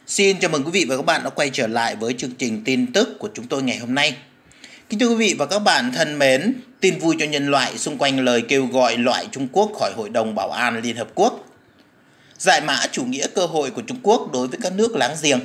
Xin chào mừng quý vị và các bạn đã quay trở lại với chương trình tin tức của chúng tôi ngày hôm nay. Kính thưa quý vị và các bạn thân mến, tin vui cho nhân loại xung quanh lời kêu gọi loại Trung Quốc khỏi Hội đồng Bảo an Liên Hợp Quốc. Giải mã chủ nghĩa cơ hội của Trung Quốc đối với các nước láng giềng.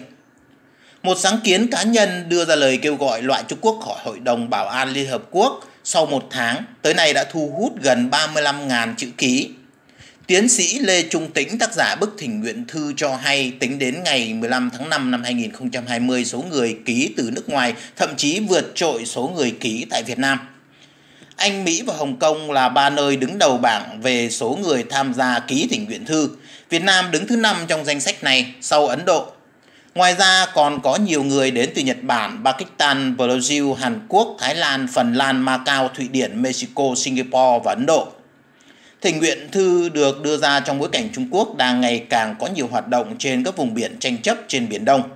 Một sáng kiến cá nhân đưa ra lời kêu gọi loại Trung Quốc khỏi Hội đồng Bảo an Liên Hợp Quốc sau một tháng, tới nay đã thu hút gần 35.000 chữ ký. Tiến sĩ Lê Trung Tĩnh, tác giả bức thỉnh nguyện thư cho hay tính đến ngày 15 tháng 5 năm 2020, số người ký từ nước ngoài thậm chí vượt trội số người ký tại Việt Nam. Anh, Mỹ và Hồng Kông là ba nơi đứng đầu bảng về số người tham gia ký thỉnh nguyện thư. Việt Nam đứng thứ 5 trong danh sách này sau Ấn Độ. Ngoài ra còn có nhiều người đến từ Nhật Bản, Pakistan, Brazil, Hàn Quốc, Thái Lan, Phần Lan, Macau, Thụy Điển, Mexico, Singapore và Ấn Độ. Thỉnh nguyện thư được đưa ra trong bối cảnh Trung Quốc đang ngày càng có nhiều hoạt động trên các vùng biển tranh chấp trên Biển Đông.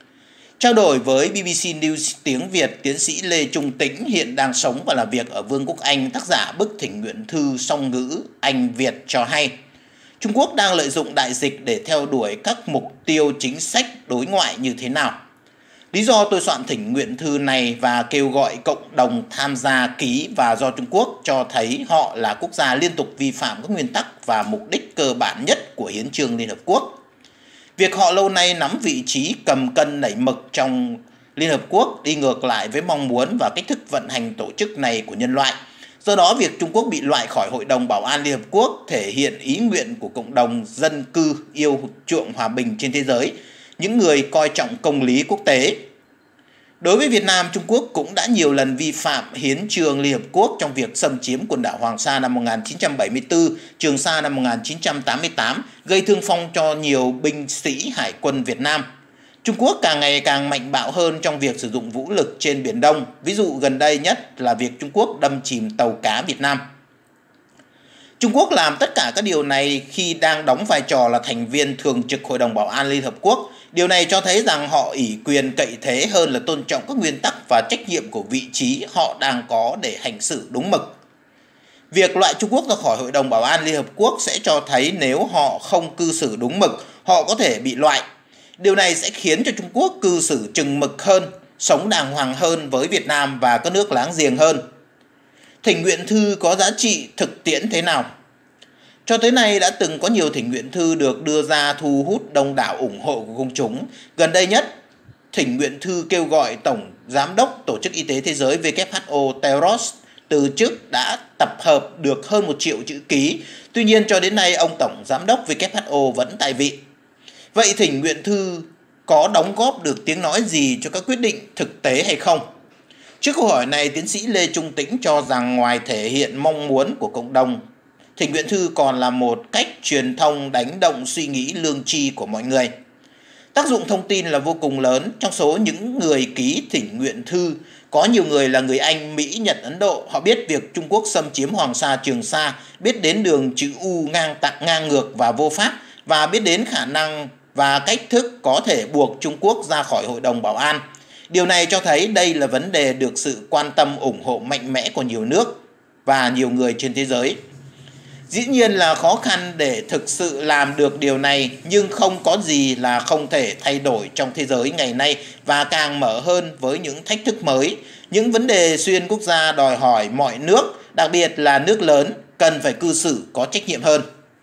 Trao đổi với BBC News tiếng Việt, tiến sĩ Lê Trung Tĩnh hiện đang sống và làm việc ở Vương quốc Anh, tác giả bức thỉnh nguyện thư song ngữ Anh-Việt cho hay, Trung Quốc đang lợi dụng đại dịch để theo đuổi các mục tiêu chính sách đối ngoại như thế nào. Lý do tôi soạn thỉnh nguyện thư này và kêu gọi cộng đồng tham gia ký và do Trung Quốc cho thấy họ là quốc gia liên tục vi phạm các nguyên tắc và mục đích cơ bản nhất của Hiến chương Liên Hợp Quốc. Việc họ lâu nay nắm vị trí cầm cân nảy mực trong Liên Hợp Quốc đi ngược lại với mong muốn và cách thức vận hành tổ chức này của nhân loại. Do đó, việc Trung Quốc bị loại khỏi Hội đồng Bảo an Liên Hợp Quốc thể hiện ý nguyện của cộng đồng dân cư yêu chuộng hòa bình trên thế giới, những người coi trọng công lý quốc tế. Đối với Việt Nam, Trung Quốc cũng đã nhiều lần vi phạm Hiến chương Liên Hợp Quốc trong việc xâm chiếm quần đảo Hoàng Sa năm 1974, Trường Sa năm 1988, gây thương vong cho nhiều binh sĩ Hải quân Việt Nam. Trung Quốc càng ngày càng mạnh bạo hơn trong việc sử dụng vũ lực trên Biển Đông, ví dụ gần đây nhất là việc Trung Quốc đâm chìm tàu cá Việt Nam. Trung Quốc làm tất cả các điều này khi đang đóng vai trò là thành viên thường trực Hội đồng Bảo an Liên Hợp Quốc. Điều này cho thấy rằng họ ỷ quyền cậy thế hơn là tôn trọng các nguyên tắc và trách nhiệm của vị trí họ đang có để hành xử đúng mực. Việc loại Trung Quốc ra khỏi Hội đồng Bảo an Liên Hợp Quốc sẽ cho thấy nếu họ không cư xử đúng mực, họ có thể bị loại. Điều này sẽ khiến cho Trung Quốc cư xử chừng mực hơn, sống đàng hoàng hơn với Việt Nam và các nước láng giềng hơn. Thỉnh nguyện thư có giá trị thực tiễn thế nào? Cho tới nay đã từng có nhiều thỉnh nguyện thư được đưa ra thu hút đông đảo ủng hộ của công chúng. Gần đây nhất, thỉnh nguyện thư kêu gọi Tổng Giám đốc Tổ chức Y tế Thế giới WHO Tedros từ chức đã tập hợp được hơn 1 triệu chữ ký. Tuy nhiên cho đến nay ông Tổng Giám đốc WHO vẫn tại vị. Vậy thỉnh nguyện thư có đóng góp được tiếng nói gì cho các quyết định thực tế hay không? Trước câu hỏi này, tiến sĩ Lê Trung Tĩnh cho rằng ngoài thể hiện mong muốn của cộng đồng, thỉnh nguyện thư còn là một cách truyền thông đánh động suy nghĩ lương tri của mọi người. Tác dụng thông tin là vô cùng lớn. Trong số những người ký thỉnh nguyện thư, có nhiều người là người Anh, Mỹ, Nhật, Ấn Độ. Họ biết việc Trung Quốc xâm chiếm Hoàng Sa, Trường Sa, biết đến đường chữ U ngang ngược và vô pháp, và biết đến khả năng và cách thức có thể buộc Trung Quốc ra khỏi Hội đồng Bảo an. Điều này cho thấy đây là vấn đề được sự quan tâm ủng hộ mạnh mẽ của nhiều nước và nhiều người trên thế giới. Dĩ nhiên là khó khăn để thực sự làm được điều này, nhưng không có gì là không thể thay đổi trong thế giới ngày nay và càng mở hơn với những thách thức mới. Những vấn đề xuyên quốc gia đòi hỏi mọi nước, đặc biệt là nước lớn, cần phải cư xử có trách nhiệm hơn.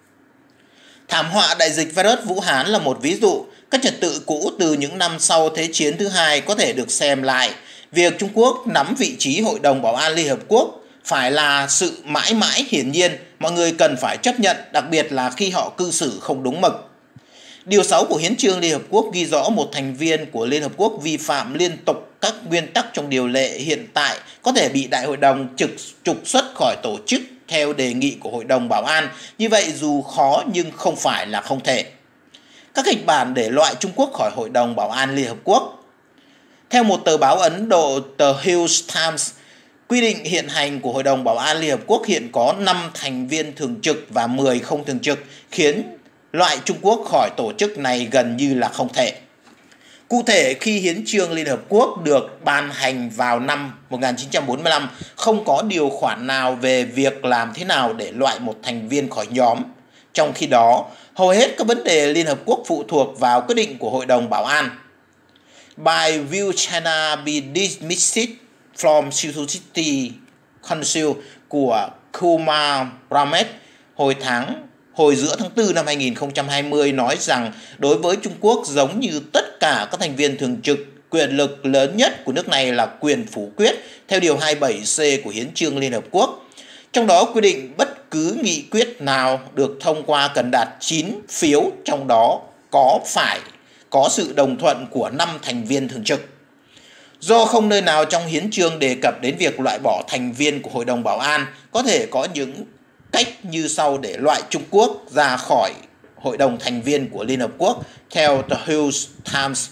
Thảm họa đại dịch virus Vũ Hán là một ví dụ. Các trật tự cũ từ những năm sau Thế chiến thứ hai có thể được xem lại. Việc Trung Quốc nắm vị trí Hội đồng Bảo an Liên Hợp Quốc phải là sự mãi mãi hiển nhiên, mọi người cần phải chấp nhận, đặc biệt là khi họ cư xử không đúng mực. Điều 6 của Hiến chương Liên Hợp Quốc ghi rõ một thành viên của Liên Hợp Quốc vi phạm liên tục các nguyên tắc trong điều lệ hiện tại có thể bị Đại hội đồng trục xuất khỏi tổ chức theo đề nghị của Hội đồng Bảo an. Như vậy dù khó nhưng không phải là không thể. Các kịch bản để loại Trung Quốc khỏi Hội đồng Bảo an Liên Hợp Quốc. Theo một tờ báo Ấn Độ, tờ Hills Times, quy định hiện hành của Hội đồng Bảo an Liên Hợp Quốc hiện có 5 thành viên thường trực và 10 không thường trực, khiến loại Trung Quốc khỏi tổ chức này gần như là không thể. Cụ thể, khi Hiến chương Liên Hợp Quốc được ban hành vào năm 1945, không có điều khoản nào về việc làm thế nào để loại một thành viên khỏi nhóm. Trong khi đó, hầu hết các vấn đề Liên Hợp Quốc phụ thuộc vào quyết định của Hội đồng Bảo an. By will China be dismissed from Security Council của Kumar Bramet hồi giữa tháng 4 năm 2020 nói rằng đối với Trung Quốc, giống như tất cả các thành viên thường trực, quyền lực lớn nhất của nước này là quyền phủ quyết theo điều 27C của Hiến chương Liên Hợp Quốc. Trong đó quy định bất cứ nghị quyết nào được thông qua cần đạt 9 phiếu, trong đó phải có sự đồng thuận của 5 thành viên thường trực. Do không nơi nào trong hiến chương đề cập đến việc loại bỏ thành viên của Hội đồng Bảo an, có thể có những cách như sau để loại Trung Quốc ra khỏi Hội đồng thành viên của Liên Hợp Quốc, theo The Hill Times.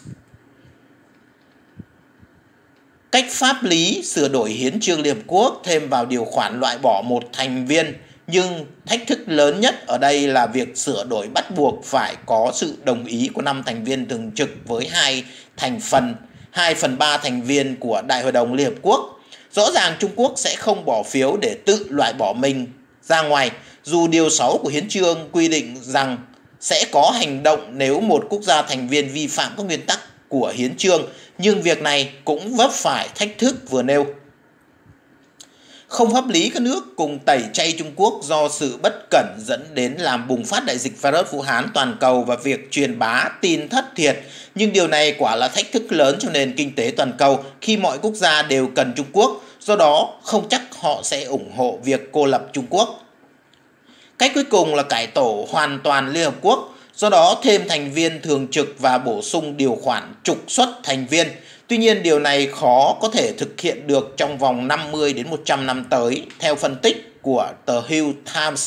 Cách pháp lý sửa đổi hiến chương Liên Hợp Quốc thêm vào điều khoản loại bỏ một thành viên, nhưng thách thức lớn nhất ở đây là việc sửa đổi bắt buộc phải có sự đồng ý của 5 thành viên thường trực với 2/3 thành viên của Đại hội đồng Liên Hợp Quốc. Rõ ràng Trung Quốc sẽ không bỏ phiếu để tự loại bỏ mình ra ngoài, dù điều 6 của hiến chương quy định rằng sẽ có hành động nếu một quốc gia thành viên vi phạm các nguyên tắc của hiến chương, nhưng việc này cũng vấp phải thách thức vừa nêu. Không pháp lý, các nước cùng tẩy chay Trung Quốc do sự bất cẩn dẫn đến làm bùng phát đại dịch virus Vũ Hán toàn cầu và việc truyền bá tin thất thiệt. Nhưng điều này quả là thách thức lớn cho nền kinh tế toàn cầu khi mọi quốc gia đều cần Trung Quốc, do đó không chắc họ sẽ ủng hộ việc cô lập Trung Quốc. Cách cuối cùng là cải tổ hoàn toàn Liên Hợp Quốc, do đó thêm thành viên thường trực và bổ sung điều khoản trục xuất thành viên. Tuy nhiên, điều này khó có thể thực hiện được trong vòng 50 đến 100 năm tới, theo phân tích của The Hill Times.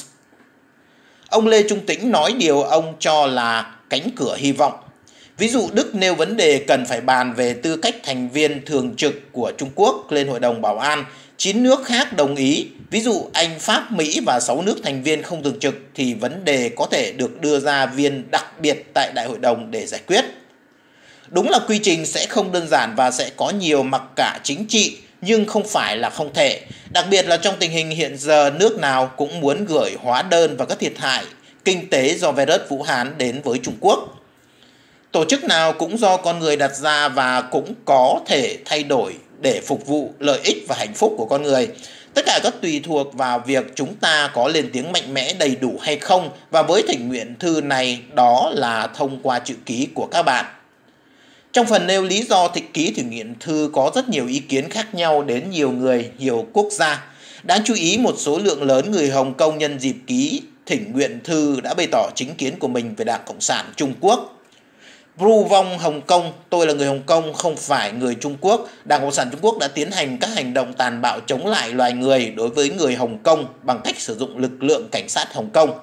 Ông Lê Trung Tĩnh nói điều ông cho là cánh cửa hy vọng. Ví dụ Đức nêu vấn đề cần phải bàn về tư cách thành viên thường trực của Trung Quốc lên Hội đồng Bảo an. 9 nước khác đồng ý, ví dụ Anh, Pháp, Mỹ và 6 nước thành viên không thường trực, thì vấn đề có thể được đưa ra viên đặc biệt tại Đại hội đồng để giải quyết. Đúng là quy trình sẽ không đơn giản và sẽ có nhiều mặc cả chính trị, nhưng không phải là không thể. Đặc biệt là trong tình hình hiện giờ, nước nào cũng muốn gửi hóa đơn và các thiệt hại kinh tế do virus Vũ Hán đến với Trung Quốc. Tổ chức nào cũng do con người đặt ra và cũng có thể thay đổi để phục vụ lợi ích và hạnh phúc của con người. Tất cả các tùy thuộc vào việc chúng ta có lên tiếng mạnh mẽ đầy đủ hay không, và với thỉnh nguyện thư này đó là thông qua chữ ký của các bạn. Trong phần nêu lý do ký thỉnh nguyện thư có rất nhiều ý kiến khác nhau đến nhiều người, nhiều quốc gia. Đáng chú ý, một số lượng lớn người Hồng Kông nhân dịp ký thỉnh nguyện thư đã bày tỏ chính kiến của mình về Đảng Cộng sản Trung Quốc. Bru Vong Hồng Kông: tôi là người Hồng Kông, không phải người Trung Quốc. Đảng Cộng sản Trung Quốc đã tiến hành các hành động tàn bạo chống lại loài người đối với người Hồng Kông bằng cách sử dụng lực lượng cảnh sát Hồng Kông.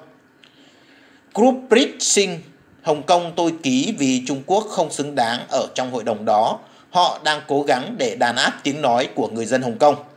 Gurpreet Singh: Hồng Kông tôi ký vì Trung Quốc không xứng đáng ở trong hội đồng đó. Họ đang cố gắng để đàn áp tiếng nói của người dân Hồng Kông.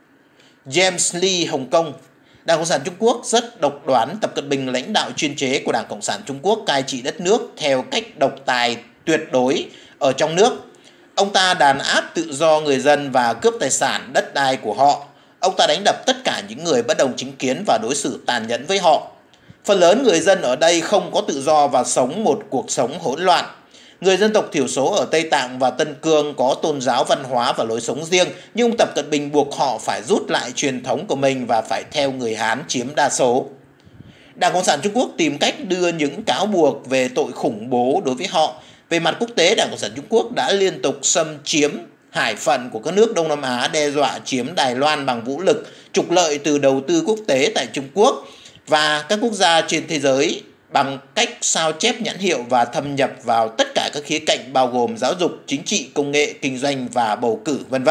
James Lee Hồng Kông: Đảng Cộng sản Trung Quốc rất độc đoán. Tập Cận Bình, lãnh đạo chuyên chế của Đảng Cộng sản Trung Quốc, cai trị đất nước theo cách độc tài tuyệt đối ở trong nước. Ông ta đàn áp tự do người dân và cướp tài sản đất đai của họ. Ông ta đánh đập tất cả những người bất đồng chính kiến và đối xử tàn nhẫn với họ. Phần lớn người dân ở đây không có tự do và sống một cuộc sống hỗn loạn. Người dân tộc thiểu số ở Tây Tạng và Tân Cương có tôn giáo, văn hóa và lối sống riêng, nhưng ông Tập Cận Bình buộc họ phải rút lại truyền thống của mình và phải theo người Hán chiếm đa số. Đảng Cộng sản Trung Quốc tìm cách đưa những cáo buộc về tội khủng bố đối với họ. Về mặt quốc tế, Đảng Cộng sản Trung Quốc đã liên tục xâm chiếm hải phận của các nước Đông Nam Á, đe dọa chiếm Đài Loan bằng vũ lực, trục lợi từ đầu tư quốc tế tại Trung Quốc và các quốc gia trên thế giới bằng cách sao chép nhãn hiệu và thâm nhập vào tất cả các khía cạnh bao gồm giáo dục, chính trị, công nghệ, kinh doanh và bầu cử, v.v.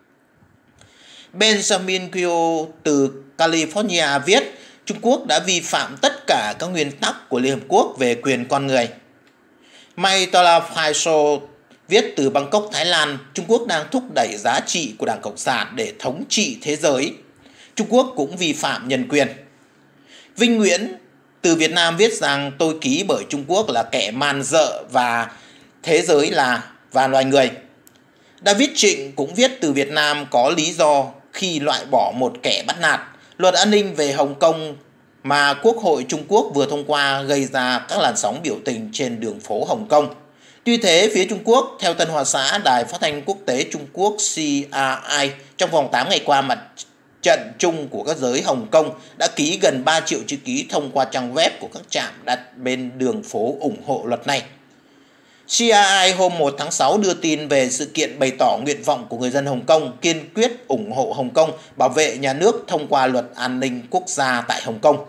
Benjamin Kyo từ California viết: Trung Quốc đã vi phạm tất cả các nguyên tắc của Liên Hợp Quốc về quyền con người. Maitala Phaiso viết từ Bangkok, Thái Lan: Trung Quốc đang thúc đẩy giá trị của Đảng Cộng sản để thống trị thế giới. Trung Quốc cũng vi phạm nhân quyền. Vinh Nguyễn từ Việt Nam viết rằng: tôi ký bởi Trung Quốc là kẻ man dợ và thế giới và loài người. David Trịnh cũng viết từ Việt Nam có lý do khi loại bỏ một kẻ bắt nạt. Luật an ninh về Hồng Kông mà Quốc hội Trung Quốc vừa thông qua gây ra các làn sóng biểu tình trên đường phố Hồng Kông. Tuy thế, phía Trung Quốc, theo Tân Hoa Xã, Đài Phát thanh Quốc tế Trung Quốc CRI, trong vòng 8 ngày qua, mặt trận chung của các giới Hồng Kông đã ký gần 3 triệu chữ ký thông qua trang web của các trạm đặt bên đường phố ủng hộ luật này. CRI hôm 1 tháng 6 đưa tin về sự kiện bày tỏ nguyện vọng của người dân Hồng Kông kiên quyết ủng hộ Hồng Kông bảo vệ nhà nước thông qua luật an ninh quốc gia tại Hồng Kông.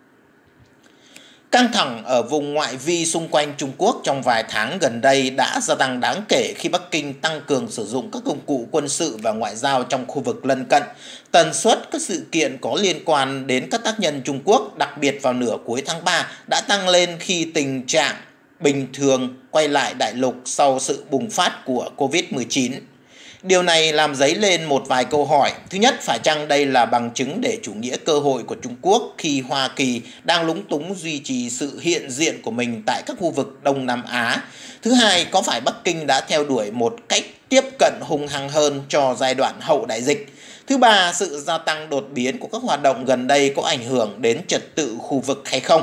Căng thẳng ở vùng ngoại vi xung quanh Trung Quốc trong vài tháng gần đây đã gia tăng đáng kể khi Bắc Kinh tăng cường sử dụng các công cụ quân sự và ngoại giao trong khu vực lân cận. Tần suất các sự kiện có liên quan đến các tác nhân Trung Quốc, đặc biệt vào nửa cuối tháng 3, đã tăng lên khi tình trạng bình thường quay lại đại lục sau sự bùng phát của Covid-19. Điều này làm dấy lên một vài câu hỏi. Thứ nhất, phải chăng đây là bằng chứng để chủ nghĩa cơ hội của Trung Quốc khi Hoa Kỳ đang lúng túng duy trì sự hiện diện của mình tại các khu vực Đông Nam Á? Thứ hai, có phải Bắc Kinh đã theo đuổi một cách tiếp cận hung hăng hơn cho giai đoạn hậu đại dịch? Thứ ba, sự gia tăng đột biến của các hoạt động gần đây có ảnh hưởng đến trật tự khu vực hay không?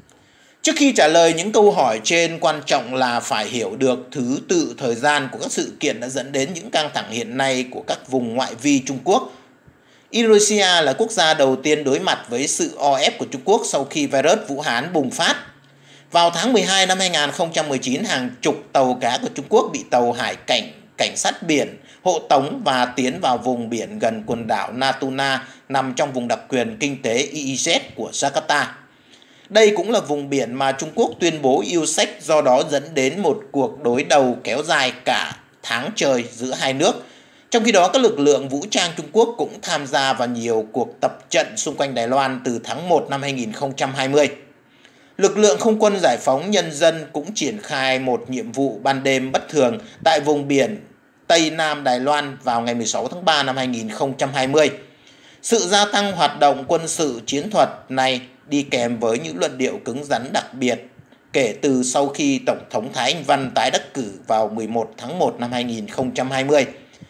Trước khi trả lời những câu hỏi trên, quan trọng là phải hiểu được thứ tự thời gian của các sự kiện đã dẫn đến những căng thẳng hiện nay của các vùng ngoại vi Trung Quốc. Indonesia là quốc gia đầu tiên đối mặt với sự o ép của Trung Quốc sau khi virus Vũ Hán bùng phát. Vào tháng 12 năm 2019, hàng chục tàu cá của Trung Quốc bị tàu hải cảnh sát biển hộ tống và tiến vào vùng biển gần quần đảo Natuna nằm trong vùng đặc quyền kinh tế EEZ của Jakarta. Đây cũng là vùng biển mà Trung Quốc tuyên bố yêu sách, do đó dẫn đến một cuộc đối đầu kéo dài cả tháng trời giữa hai nước. Trong khi đó, các lực lượng vũ trang Trung Quốc cũng tham gia vào nhiều cuộc tập trận xung quanh Đài Loan từ tháng 1 năm 2020. Lực lượng không quân giải phóng nhân dân cũng triển khai một nhiệm vụ ban đêm bất thường tại vùng biển Tây Nam Đài Loan vào ngày 16 tháng 3 năm 2020. Sự gia tăng hoạt động quân sự chiến thuật này đi kèm với những luận điệu cứng rắn đặc biệt kể từ sau khi Tổng thống Thái Anh Văn tái đắc cử vào 11 tháng 1 năm 2020.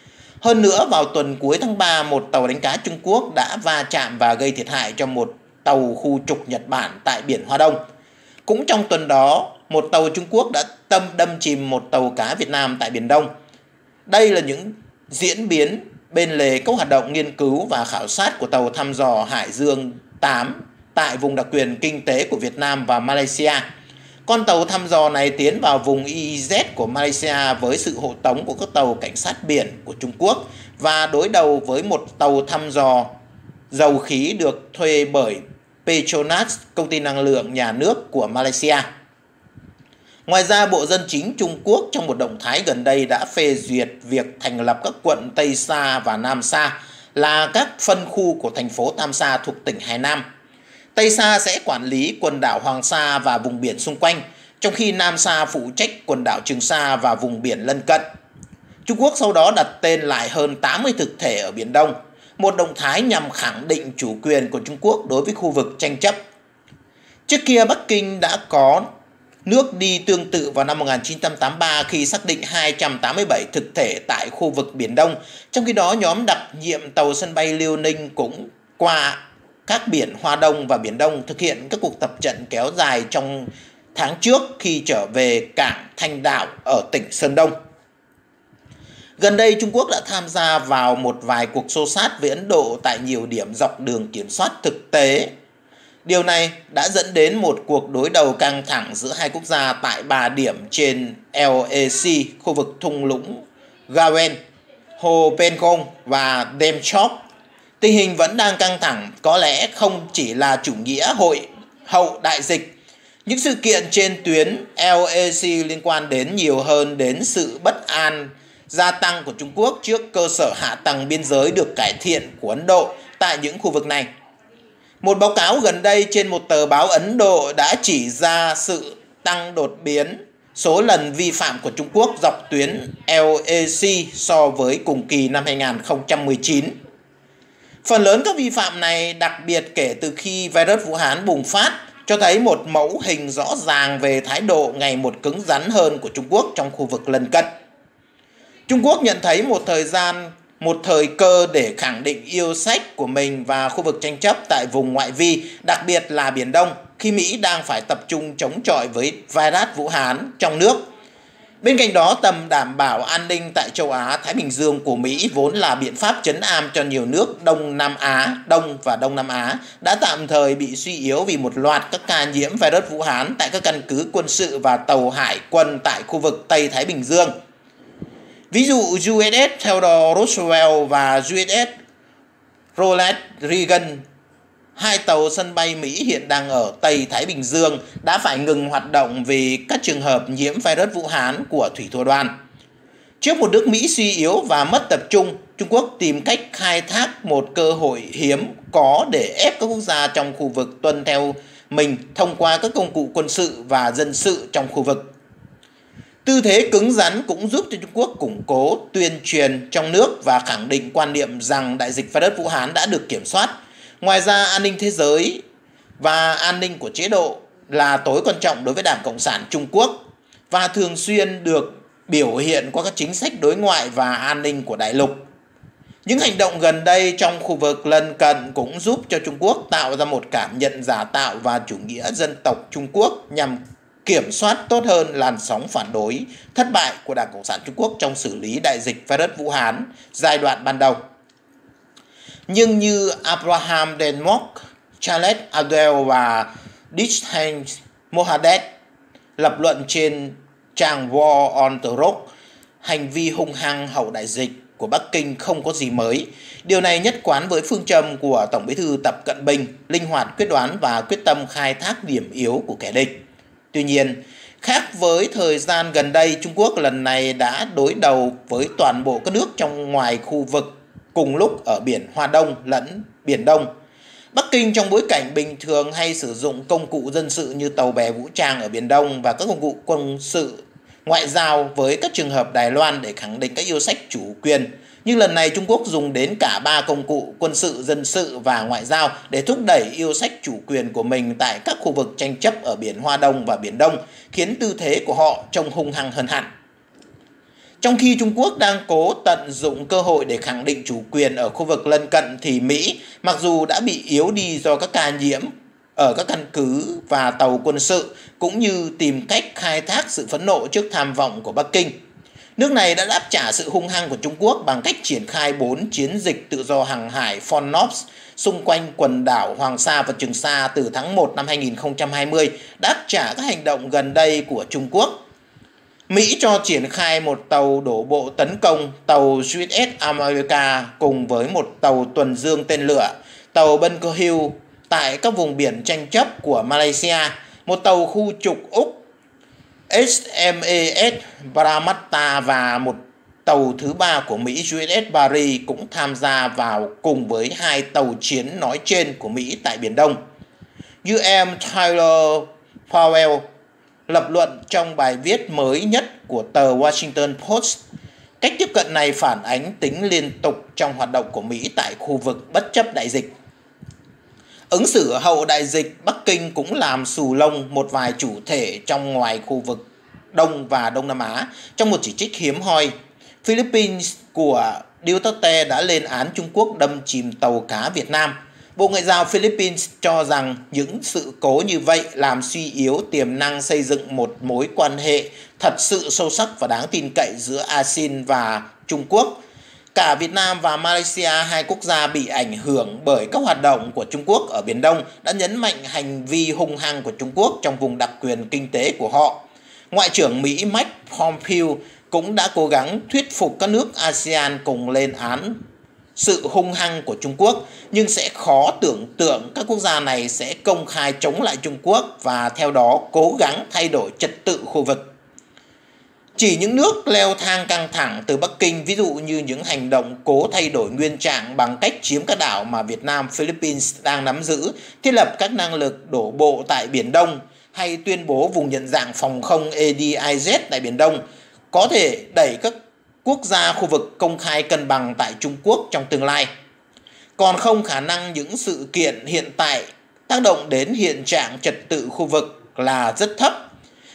Hơn nữa, vào tuần cuối tháng 3, một tàu đánh cá Trung Quốc đã va chạm và gây thiệt hại cho một tàu khu trục Nhật Bản tại biển Hoa Đông. Cũng trong tuần đó, một tàu Trung Quốc đã đâm chìm một tàu cá Việt Nam tại Biển Đông. Đây là những diễn biến bên lề các hoạt động nghiên cứu và khảo sát của tàu thăm dò Hải Dương 8 tại vùng đặc quyền kinh tế của Việt Nam và Malaysia. Con tàu thăm dò này tiến vào vùng EEZ của Malaysia với sự hộ tống của các tàu cảnh sát biển của Trung Quốc và đối đầu với một tàu thăm dò dầu khí được thuê bởi Petronas, công ty năng lượng nhà nước của Malaysia. Ngoài ra, Bộ Dân chính Trung Quốc trong một động thái gần đây đã phê duyệt việc thành lập các quận Tây Sa và Nam Sa là các phân khu của thành phố Tam Sa thuộc tỉnh Hải Nam. Tây Sa sẽ quản lý quần đảo Hoàng Sa và vùng biển xung quanh, trong khi Nam Sa phụ trách quần đảo Trường Sa và vùng biển lân cận. Trung Quốc sau đó đặt tên lại hơn 80 thực thể ở Biển Đông, một động thái nhằm khẳng định chủ quyền của Trung Quốc đối với khu vực tranh chấp. Trước kia, Bắc Kinh đã có nước đi tương tự vào năm 1983 khi xác định 287 thực thể tại khu vực Biển Đông. Trong khi đó, nhóm đặc nhiệm tàu sân bay Liêu Ninh cũng qua các biển Hoa Đông và Biển Đông thực hiện các cuộc tập trận kéo dài trong tháng trước khi trở về cảng Thanh Đạo ở tỉnh Sơn Đông. Gần đây, Trung Quốc đã tham gia vào một vài cuộc xô xát với Ấn Độ tại nhiều điểm dọc đường kiểm soát thực tế. Điều này đã dẫn đến một cuộc đối đầu căng thẳng giữa hai quốc gia tại 3 điểm trên LAC, khu vực thung lũng Gawen, hồ Pengong và Dam Chop. Tình hình vẫn đang căng thẳng, có lẽ không chỉ là chủ nghĩa hậu đại dịch. Những sự kiện trên tuyến LAC liên quan đến nhiều hơn đến sự bất an gia tăng của Trung Quốc trước cơ sở hạ tầng biên giới được cải thiện của Ấn Độ tại những khu vực này. Một báo cáo gần đây trên một tờ báo Ấn Độ đã chỉ ra sự tăng đột biến số lần vi phạm của Trung Quốc dọc tuyến LAC so với cùng kỳ năm 2019. Phần lớn các vi phạm này, đặc biệt kể từ khi virus Vũ Hán bùng phát, cho thấy một mẫu hình rõ ràng về thái độ ngày một cứng rắn hơn của Trung Quốc trong khu vực lân cận. Trung Quốc nhận thấy một thời cơ để khẳng định yêu sách của mình và khu vực tranh chấp tại vùng ngoại vi, đặc biệt là Biển Đông, khi Mỹ đang phải tập trung chống chọi với virus Vũ Hán trong nước. Bên cạnh đó, tầm đảm bảo an ninh tại châu Á, Thái Bình Dương của Mỹ vốn là biện pháp trấn áp cho nhiều nước Đông và Đông Nam Á đã tạm thời bị suy yếu vì một loạt các ca nhiễm virus Vũ Hán tại các căn cứ quân sự và tàu hải quân tại khu vực Tây Thái Bình Dương. Ví dụ USS Theodore Roosevelt và USS Ronald Reagan, hai tàu sân bay Mỹ hiện đang ở Tây Thái Bình Dương, đã phải ngừng hoạt động vì các trường hợp nhiễm virus Vũ Hán của thủy thủ đoàn. Trước một nước Mỹ suy yếu và mất tập trung, Trung Quốc tìm cách khai thác một cơ hội hiếm có để ép các quốc gia trong khu vực tuân theo mình thông qua các công cụ quân sự và dân sự trong khu vực. Tư thế cứng rắn cũng giúp cho Trung Quốc củng cố tuyên truyền trong nước và khẳng định quan niệm rằng đại dịch virus Vũ Hán đã được kiểm soát. Ngoài ra, an ninh thế giới và an ninh của chế độ là tối quan trọng đối với Đảng Cộng sản Trung Quốc và thường xuyên được biểu hiện qua các chính sách đối ngoại và an ninh của đại lục. Những hành động gần đây trong khu vực lân cận cũng giúp cho Trung Quốc tạo ra một cảm nhận giả tạo và chủ nghĩa dân tộc Trung Quốc nhằm kiểm soát tốt hơn làn sóng phản đối thất bại của Đảng Cộng sản Trung Quốc trong xử lý đại dịch virus Vũ Hán giai đoạn ban đầu. Nhưng như Abraham Denmark, Charles Adel và Dishan Mohamed lập luận trên trang War on the Rock, hành vi hung hăng hậu đại dịch của Bắc Kinh không có gì mới. Điều này nhất quán với phương châm của Tổng Bí thư Tập Cận Bình, linh hoạt quyết đoán và quyết tâm khai thác điểm yếu của kẻ địch. Tuy nhiên, khác với thời gian gần đây, Trung Quốc lần này đã đối đầu với toàn bộ các nước trong ngoài khu vực cùng lúc ở biển Hoa Đông lẫn Biển Đông. Bắc Kinh trong bối cảnh bình thường hay sử dụng công cụ dân sự như tàu bè vũ trang ở Biển Đông và các công cụ quân sự ngoại giao với các trường hợp Đài Loan để khẳng định các yêu sách chủ quyền. Nhưng lần này Trung Quốc dùng đến cả ba công cụ quân sự, dân sự và ngoại giao để thúc đẩy yêu sách chủ quyền của mình tại các khu vực tranh chấp ở biển Hoa Đông và Biển Đông, khiến tư thế của họ trông hung hăng hơn hẳn. Trong khi Trung Quốc đang cố tận dụng cơ hội để khẳng định chủ quyền ở khu vực lân cận thì Mỹ, mặc dù đã bị yếu đi do các ca nhiễm ở các căn cứ và tàu quân sự, cũng như tìm cách khai thác sự phẫn nộ trước tham vọng của Bắc Kinh. Nước này đã đáp trả sự hung hăng của Trung Quốc bằng cách triển khai 4 chiến dịch tự do hàng hải FONOPS xung quanh quần đảo Hoàng Sa và Trường Sa từ tháng 1 năm 2020, đáp trả các hành động gần đây của Trung Quốc. Mỹ cho triển khai một tàu đổ bộ tấn công tàu USS America cùng với một tàu tuần dương tên lửa, tàu Bunker Hill tại các vùng biển tranh chấp của Malaysia, một tàu khu trục Úc HMAS Parramatta và một tàu thứ ba của Mỹ USS Barry cũng tham gia vào cùng với hai tàu chiến nói trên của Mỹ tại Biển Đông. UM Tyler Powell lập luận trong bài viết mới nhất của tờ Washington Post, cách tiếp cận này phản ánh tính liên tục trong hoạt động của Mỹ tại khu vực bất chấp đại dịch. Ứng xử hậu đại dịch, Bắc Kinh cũng làm xù lông một vài chủ thể trong ngoài khu vực Đông và Đông Nam Á trong một chỉ trích hiếm hoi. Philippines của Duterte đã lên án Trung Quốc đâm chìm tàu cá Việt Nam. Bộ Ngoại giao Philippines cho rằng những sự cố như vậy làm suy yếu tiềm năng xây dựng một mối quan hệ thật sự sâu sắc và đáng tin cậy giữa ASEAN và Trung Quốc. Cả Việt Nam và Malaysia, hai quốc gia bị ảnh hưởng bởi các hoạt động của Trung Quốc ở Biển Đông, đã nhấn mạnh hành vi hung hăng của Trung Quốc trong vùng đặc quyền kinh tế của họ. Ngoại trưởng Mỹ Mike Pompeo cũng đã cố gắng thuyết phục các nước ASEAN cùng lên án sự hung hăng của Trung Quốc, nhưng sẽ khó tưởng tượng các quốc gia này sẽ công khai chống lại Trung Quốc và theo đó cố gắng thay đổi trật tự khu vực. Chỉ những nước leo thang căng thẳng từ Bắc Kinh, ví dụ như những hành động cố thay đổi nguyên trạng bằng cách chiếm các đảo mà Việt Nam, Philippines đang nắm giữ, thiết lập các năng lực đổ bộ tại Biển Đông, hay tuyên bố vùng nhận dạng phòng không ADIZ tại Biển Đông, có thể đẩy các quốc gia khu vực công khai cân bằng tại Trung Quốc trong tương lai. Còn không khả năng những sự kiện hiện tại tác động đến hiện trạng trật tự khu vực là rất thấp.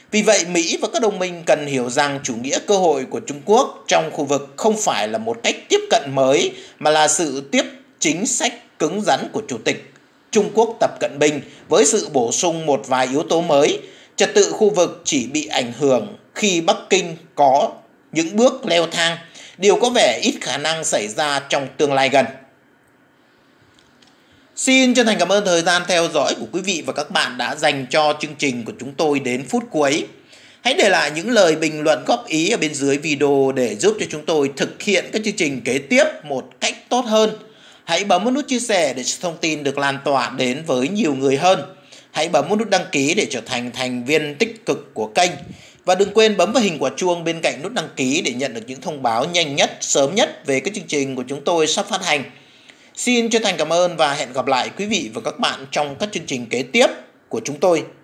Vì vậy, Mỹ và các đồng minh cần hiểu rằng chủ nghĩa cơ hội của Trung Quốc trong khu vực không phải là một cách tiếp cận mới, mà là sự tiếp chính sách cứng rắn của Chủ tịch Trung Quốc Tập Cận Bình với sự bổ sung một vài yếu tố mới. Trật tự khu vực chỉ bị ảnh hưởng khi Bắc Kinh có những bước leo thang, điều có vẻ ít khả năng xảy ra trong tương lai gần. Xin chân thành cảm ơn thời gian theo dõi của quý vị và các bạn đã dành cho chương trình của chúng tôi đến phút cuối. Hãy để lại những lời bình luận góp ý ở bên dưới video để giúp cho chúng tôi thực hiện các chương trình kế tiếp một cách tốt hơn. Hãy bấm vào nút chia sẻ để thông tin được lan tỏa đến với nhiều người hơn. Hãy bấm vào nút đăng ký để trở thành thành viên tích cực của kênh. Và đừng quên bấm vào hình quả chuông bên cạnh nút đăng ký để nhận được những thông báo nhanh nhất, sớm nhất về các chương trình của chúng tôi sắp phát hành. Xin chân thành cảm ơn và hẹn gặp lại quý vị và các bạn trong các chương trình kế tiếp của chúng tôi.